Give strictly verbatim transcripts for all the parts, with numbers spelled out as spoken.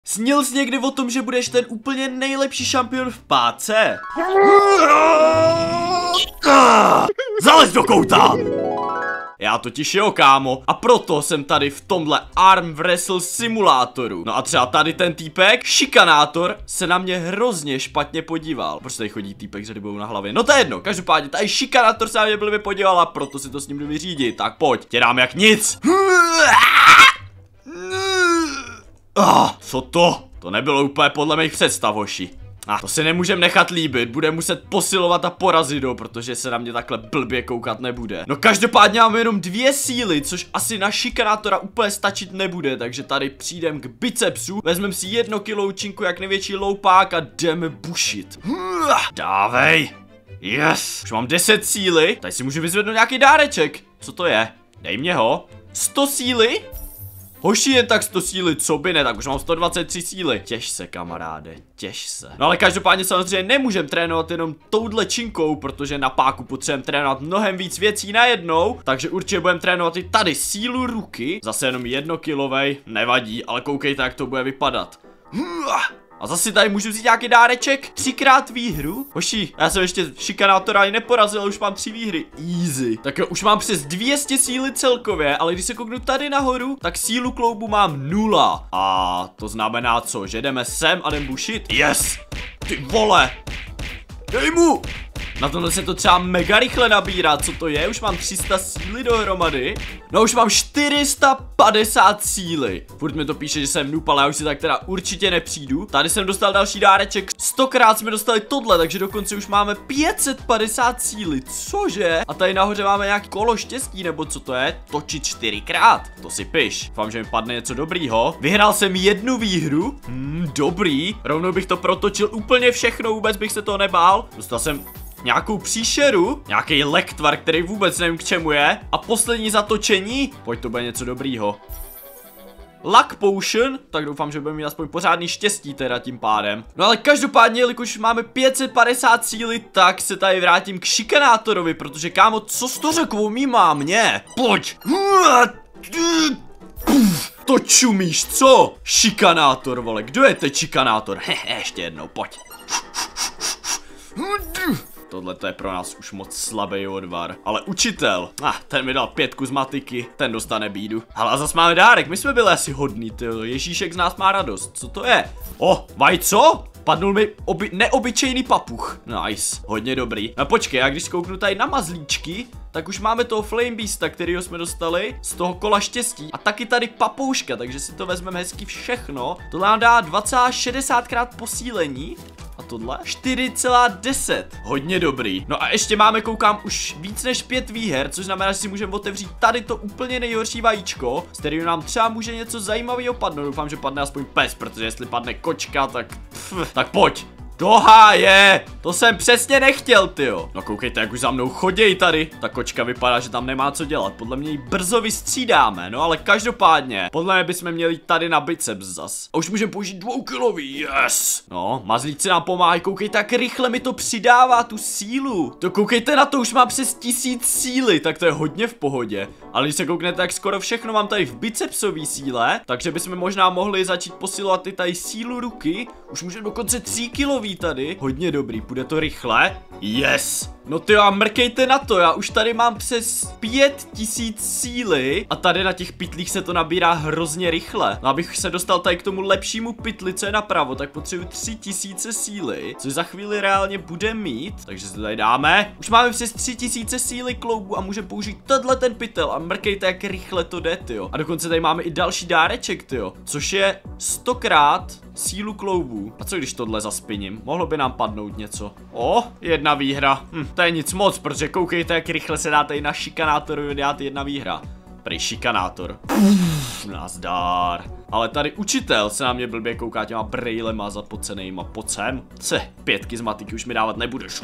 Snil jsi někdy o tom, že budeš ten úplně nejlepší šampion v páce? Zalez do kouta! Já totiž jo, kámo, a proto jsem tady v tomhle Arm Wrestle simulátoru. No a třeba tady ten týpek, šikanátor, se na mě hrozně špatně podíval. Proč tady chodí týpek s rybou na hlavě? No to je jedno, každopádně tady šikanátor se na mě blbě podíval a proto si to s ním jdu vyřídit. Tak pojď, tě dám jak nic. Ah, co to? To nebylo úplně podle mých představ, hoši. A ah, to si nemůžem nechat líbit, bude muset posilovat a porazit ho, protože se na mě takhle blbě koukat nebude. No každopádně máme jenom dvě síly, což asi na šikanátora úplně stačit nebude, takže tady přijdem k bicepsu, vezmeme si jedno kilo účinku jak největší loupák a jdeme bušit. Dávej. Yes. Už mám deset síly, tady si můžu vyzvednout nějaký dáreček. Co to je? Dej mě ho. sto síly? Hoši, jen tak sto síly, co by ne, tak už mám sto dvacet tři síly. Těž se, kamaráde, těž se. No ale každopádně samozřejmě nemůžem trénovat jenom touhle činkou, protože na páku potřebujeme trénovat mnohem víc věcí najednou. Takže určitě budeme trénovat i tady sílu ruky. Zase jenom jednokilovej, nevadí, ale koukejte, jak to bude vypadat. A zase tady můžu vzít nějaký dáreček. Třikrát výhru. Hoši, já jsem ještě šikanátora ani neporazil, už mám tři výhry. Easy. Tak jo, už mám přes dvě stě síly celkově, ale když se kouknu tady nahoru, tak sílu kloubu mám nula. A to znamená co? Že jdeme sem a jdem bušit? Yes! Ty vole! Dej mu! Na tohle se to třeba mega rychle nabírá, co to je? Už mám tři sta síly dohromady. No už mám čtyři sta padesát síly. Furt mi to píše, že jsem noob, ale já už si tak teda určitě nepřijdu. Tady jsem dostal další dáreček. Stokrát jsme dostali tohle, takže dokonce už máme pět set padesát síly. Cože? A tady nahoře máme nějaký kolo štěstí, nebo co to je? Točit čtyřikrát. To si piš. Doufám, že mi padne něco dobrýho. Vyhrál jsem jednu výhru. Hmm, dobrý. Rovnou bych to protočil úplně všechno, vůbec bych se toho nebál. Dostal jsem nějakou příšeru, nějaký lektvar, který vůbec nevím k čemu je. A poslední zatočení, pojď, to bude něco dobrýho. Luck Potion, tak doufám, že budeme mít aspoň pořádný štěstí teda tím pádem. No ale každopádně, jelikož máme pět set padesát síly, tak se tady vrátím k šikanátorovi, protože kámo, co jsi to řekl, mý mámě? Pojď. To čumíš, co? Šikanátor, vole, kdo je teď šikanátor? Hehe, ještě jednou, pojď. Tohle to je pro nás už moc slabý odvar. Ale učitel, ah, ten mi dal pětku z matiky, ten dostane bídu. Ale a zas máme dárek, my jsme byli asi hodní, tyjo. Ježíšek z nás má radost, co to je? O, oh, vajco? Padnul mi oby neobyčejný papuch. Nice, hodně dobrý. No počkej, já když zkouknu tady na mazlíčky, tak už máme toho Flame Beasta, kterýho jsme dostali z toho kola štěstí. A taky tady papouška, takže si to vezmeme hezky všechno. Tohle nám dá dvacet šedesát krát posílení. A tohle? čtyři celá deset. Hodně dobrý. No a ještě máme, koukám, už víc než pět výher, což znamená, že si můžeme otevřít tady to úplně nejhorší vajíčko, z kterého nám třeba může něco zajímavého padnout. Doufám, že padne aspoň pes, protože jestli padne kočka, tak pff, tak pojď. Do háje! To jsem přesně nechtěl, tyjo. No koukejte, jak už za mnou choděj tady. Ta kočka vypadá, že tam nemá co dělat. Podle mě ji brzo vystřídáme, no ale každopádně. Podle mě bychom měli tady na biceps zas. A už můžeme použít dvoukilový, yes! No, mazlíci nám pomáhají, koukejte, jak rychle mi to přidává tu sílu. To koukejte na to, už mám přes tisíc síly, tak to je hodně v pohodě. Ale když se kouknete, tak skoro všechno mám tady v bicepsové síle, takže bychom možná mohli začít posilovat i tady sílu ruky. Už můžeme dokonce tři kilový tady. Hodně dobrý, půjde to rychle. Yes! No tyjo, a mrkejte na to, já už tady mám přes pět tisíc síly a tady na těch pytlích se to nabírá hrozně rychle. No abych se dostal tady k tomu lepšímu pytli, co je napravo, tak potřebuji tři tisíce síly, což za chvíli reálně bude mít, takže se to tady dáme. Už máme přes tři tisíce síly kloubu a můžeme použít tenhle ten pytel a mrkejte, jak rychle to jde, tyjo. A dokonce tady máme i další dáreček, tyjo, což je stokrát sílu kloubů. A co když tohle zaspiním? Mohlo by nám padnout něco. O, jedna výhra. Hm, to je nic moc, protože koukejte, jak rychle se dá tady na šikanátoru dát jedna výhra. Prej šikanátor. Uf, nazdár. Ale tady učitel se na mě blbě kouká těma brejlema zapocenejma. Pojď sem. Ce, pětky z matiky už mi dávat nebudeš.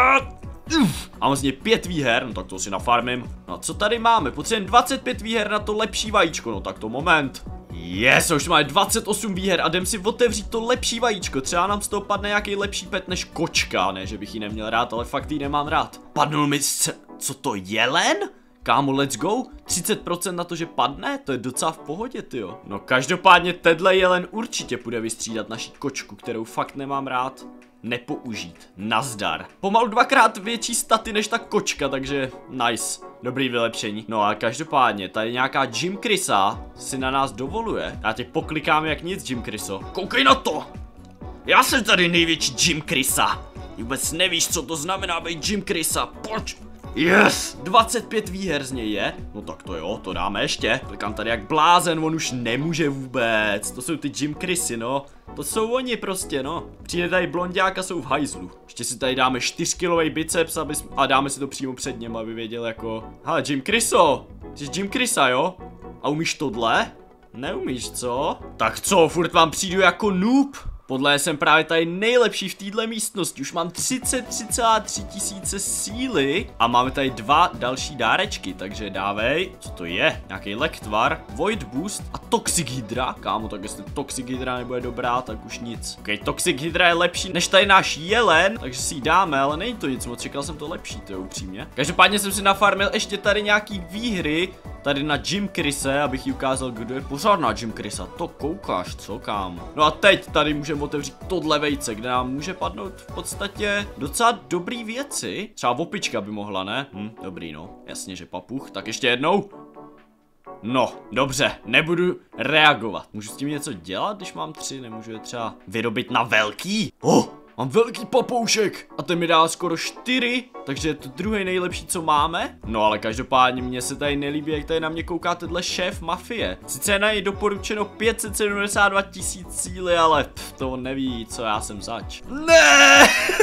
A mám z něj pět výher, no tak to si nafarmím. No a co tady máme? Potřebujeme dvacet pět výher na to lepší vajíčko, no tak to moment. Yes, už máme dvacet osm výher a jdem si otevřít to lepší vajíčko. Třeba nám z toho padne nějaký lepší pet než kočka, ne, že bych ji neměl rád, ale fakt ji nemám rád. Padnul mi se... Co to, jelen? Kámo, let's go. třicet procent na to, že padne, to je docela v pohodě, tyjo. No každopádně tenhle jelen určitě bude vystřídat naši kočku, kterou fakt nemám rád. Nepoužít. Nazdar. Pomalu dvakrát větší staty než ta kočka, takže nice. Dobrý vylepšení. No a každopádně, tady nějaká Jim Chrisa si na nás dovoluje. Já tě poklikám jak nic, Jim Chriso. Koukej na to! Já jsem tady největší Jim Chrisa. Vůbec nevíš, co to znamená být Jim Chrisa. Pojď! Yes! dvacet pět výher z něj je. No tak to jo, to dáme ještě. Klikám tady jak blázen, on už nemůže vůbec. To jsou ty Jim Chrisy, no. To jsou oni prostě, no. Přijde tady blonďák a jsou v hajzlu. Ještě si tady dáme čtyřkilový biceps aby jsme, a dáme si to přímo před něm, aby věděl jako... Hele, Jim Chriso! Jsi Jim Chrisa, jo? A umíš tohle? Neumíš, co? Tak co, furt vám přijdu jako noob? Podle jsem právě tady nejlepší v této místnosti. Už mám třicet tři celá tři tisíce síly a máme tady dva další dárečky, takže dávej. Co to je? Nějaký lektvar, Void Boost a Toxic Hydra. Kámo, tak jestli Toxic Hydra nebude dobrá, tak už nic. Ok, Toxic Hydra je lepší než tady náš jelen, takže si ji dáme, ale není to nic moc, čekal jsem to lepší, to je upřímně. Každopádně jsem si nafarmil ještě tady nějaký výhry, tady na Jim Chrise, abych ji ukázal, kdo je pořádná Jim Chrisa. To koukáš, co kámo? No a teď tady můžeme otevřít tohle vejce, kde nám může padnout v podstatě docela dobrý věci. Třeba opička by mohla, ne? Hm, dobrý no, jasně, že papuch. Tak ještě jednou. No, dobře, nebudu reagovat. Můžu s tím něco dělat, když mám tři? Nemůžu je třeba vyrobit na velký? Oh, mám velký papoušek a ten mi dá skoro čtyři, takže je to druhý nejlepší, co máme. No ale každopádně mně se tady nelíbí, jak tady na mě kouká tenhle šéf mafie. Sice je na něj doporučeno pět set sedmdesát dva tisíc síly, ale pff, to on neví, co já jsem zač. Ne!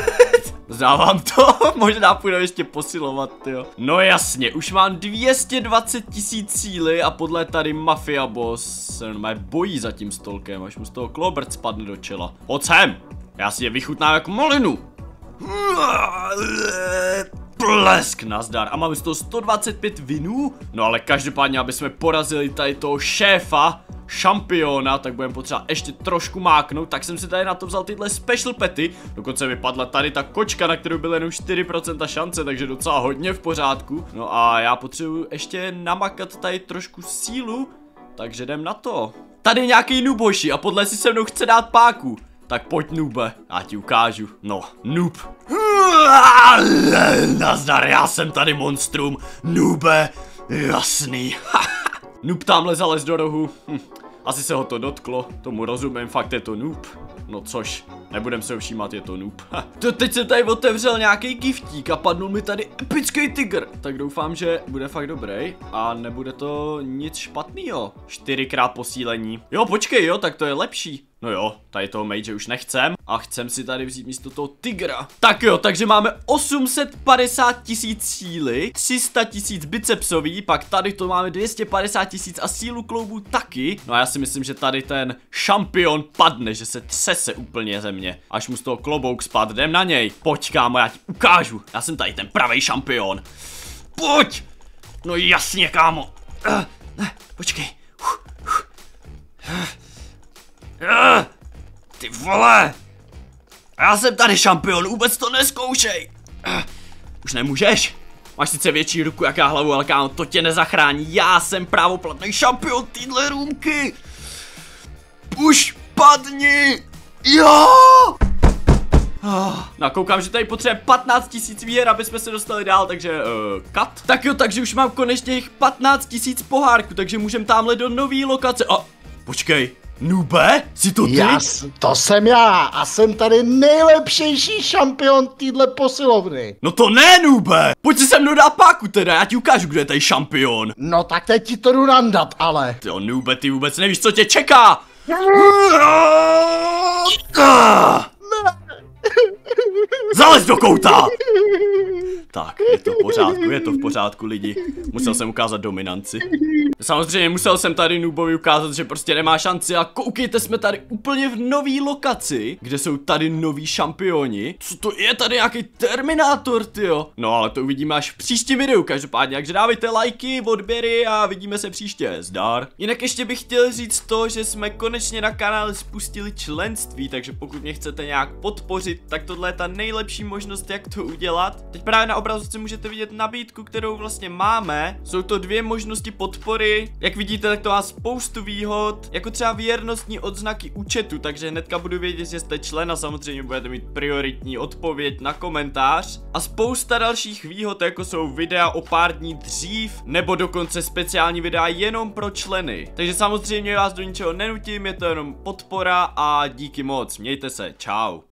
Zdávám to, možná půjdu ještě posilovat, jo. No jasně, už mám dvě stě dvacet tisíc síly a podle tady Mafia Boss se normálně bojí za tím stolkem, až mu z toho klobrt spadne do čela. Pojď sem! Já si je vychutnám jako malinu. Plesk, nazdar. A máme z toho sto dvacet pět vinů. No ale každopádně, aby jsme porazili tady toho šéfa, šampiona, tak budeme potřeba ještě trošku máknout. Tak jsem si tady na to vzal tyhle special pety. Dokonce vypadla tady ta kočka, na kterou bylo jenom čtyři procenta šance, takže docela hodně v pořádku. No a já potřebuji ještě namakat tady trošku sílu, takže jdem na to. Tady je nějaký nuboši a podle si se mnou chce dát páku. Tak pojď, nube, já ti ukážu. No, noob. Nazdar, já jsem tady monstrum. Nube, jasný. Noob tamhle zalez do rohu. Hm. Asi se ho to dotklo, tomu rozumím, fakt je to noob. No což, nebudem se ho všímat, je to noob. To teď jsem tady otevřel nějaký giftík a padnul mi tady epický tygr. Tak doufám, že bude fakt dobrý a nebude to nic špatného. Čtyřikrát posílení. Jo, počkej, jo, tak to je lepší. No jo, tady toho mage už nechcem a chcem si tady vzít místo toho tygra. Tak jo, takže máme osm set padesát tisíc síly, tři sta tisíc bicepsový, pak tady to máme dvě stě padesát tisíc a sílu kloubů taky. No a já si myslím, že tady ten šampion padne, že se třese úplně ze mě. Až mu z toho klobouk spadne, jdem na něj. Pojď, kámo, já ti ukážu. Já jsem tady ten pravej šampion. Pojď! No jasně, kámo. Uh, uh, počkej. Uh, uh. Uh. Uh, ty vole! Já jsem tady šampion, vůbec to neskoušej! Uh, už nemůžeš? Máš sice větší ruku jak já hlavu, ale kámo, to tě nezachrání. Já jsem právoplatný šampion týhle růmky! Už padni! Jo! Oh, no, koukám, že tady potřebuje patnáct tisíc výher, aby jsme se dostali dál, takže uh, cut. Tak jo, takže už mám konečně jich patnáct tisíc pohárků, takže můžeme tamhle do nový lokace. A počkej. Nube? Jsi to ty? Já, to jsem já a jsem tady nejlepšejší šampion týhle posilovny. No to ne, Nube! Pojď si se mnou dát páku teda, já ti ukážu, kdo je tady šampion. No tak teď ti to jdu nandat, ale. Ty jo, Nube, ty vůbec nevíš, co tě čeká! Zalez do kouta! Tak, je to v pořádku, je to v pořádku, lidi. Musel jsem ukázat dominanci. Samozřejmě musel jsem tady Noobovi ukázat, že prostě nemá šanci a koukejte, jsme tady úplně v nový lokaci, kde jsou tady noví šampioni. Co to je tady nějaký Terminátor, tyjo? No ale to uvidíme až v příštím videu, každopádně, takže dávejte lajky, odběry a vidíme se příště, zdar. Jinak ještě bych chtěl říct to, že jsme konečně na kanále spustili členství, takže pokud mě chcete nějak podpořit, tak tohle je ta nejlepší možnost, jak to udělat. Teď právě na obrazovce můžete vidět nabídku, kterou vlastně máme. Jsou to dvě možnosti podpory. Jak vidíte, tak to má spoustu výhod, jako třeba věrnostní odznaky účtu, takže hnedka budu vědět, že jste člen a samozřejmě budete mít prioritní odpověď na komentář. A spousta dalších výhod, jako jsou videa o pár dní dřív, nebo dokonce speciální videa jenom pro členy. Takže samozřejmě vás do ničeho nenutím, je to jenom podpora a díky moc. Mějte se, čau.